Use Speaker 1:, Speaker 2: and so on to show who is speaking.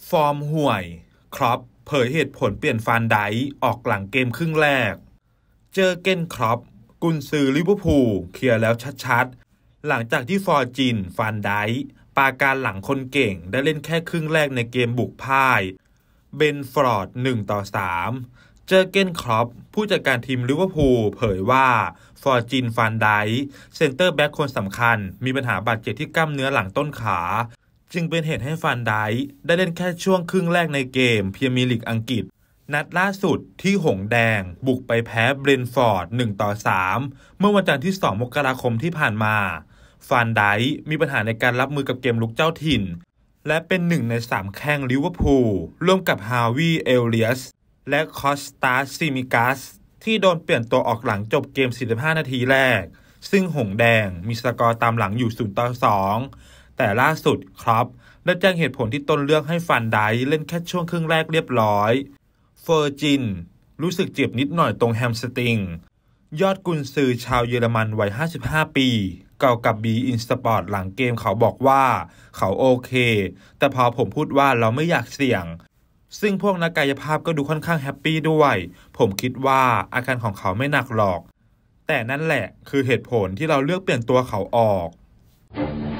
Speaker 1: ฟอร์มห่วยครอปเผยเหตุผลเปลี่ยนฟานไดค์ออกหลังเกมครึ่งแรกเจอเก้นครอปกุนซือลิเวอร์พูลเคลียร์แล้วชัดๆหลังจากที่ฟอร์จินฟานไดค์ปาการหลังคนเก่งได้เล่นแค่ครึ่งแรกในเกมบุกพ่ายเบนฟอร์ด1-3เจอเก้นครอปผู้จัดการทีมลิเวอร์พูลเผยว่าฟอร์จินฟานไดค์เซนเตอร์แบ็กคนสำคัญมีปัญหาบาดเจ็บที่กล้ามเนื้อหลังต้นขาจึงเป็นเหตุให้ฟานไดค์ได้เล่นแค่ช่วงครึ่งแรกในเกมพรีเมียร์ลีกอังกฤษนัดล่าสุดที่หงแดงบุกไปแพ้เบรนท์ฟอร์ด1-3เมื่อวันจันทร์ที่2 มกราคมที่ผ่านมาฟานไดค์มีปัญหาในการรับมือกับเกมลุกเจ้าถิ่นและเป็น1 ใน 3แข้งลิเวอร์พูลร่วมกับฮาวีเอลเลียสและคอสตาซิมิกัสที่โดนเปลี่ยนตัวออกหลังจบเกม45นาทีแรกซึ่งหงแดงมีสกอร์ตามหลังอยู่0-2แต่ล่าสุดครับได้แจ้งเหตุผลที่ตนเลือกให้ฟานไดค์เล่นแค่ช่วงครึ่งแรกเรียบร้อยเฟอร์จินรู้สึกเจ็บนิดหน่อยตรงแฮมสตริงยอดกุนซือชาวเยอรมันวัย55ปีเก่ากับบีอินสปอร์ตหลังเกมเขาบอกว่าเขาโอเคแต่พอผมพูดว่าเราไม่อยากเสี่ยงซึ่งพวกนักกายภาพก็ดูค่อนข้างแฮปปี้ด้วยผมคิดว่าอาการของเขาไม่หนักหรอกแต่นั่นแหละคือเหตุผลที่เราเลือกเปลี่ยนตัวเขาออก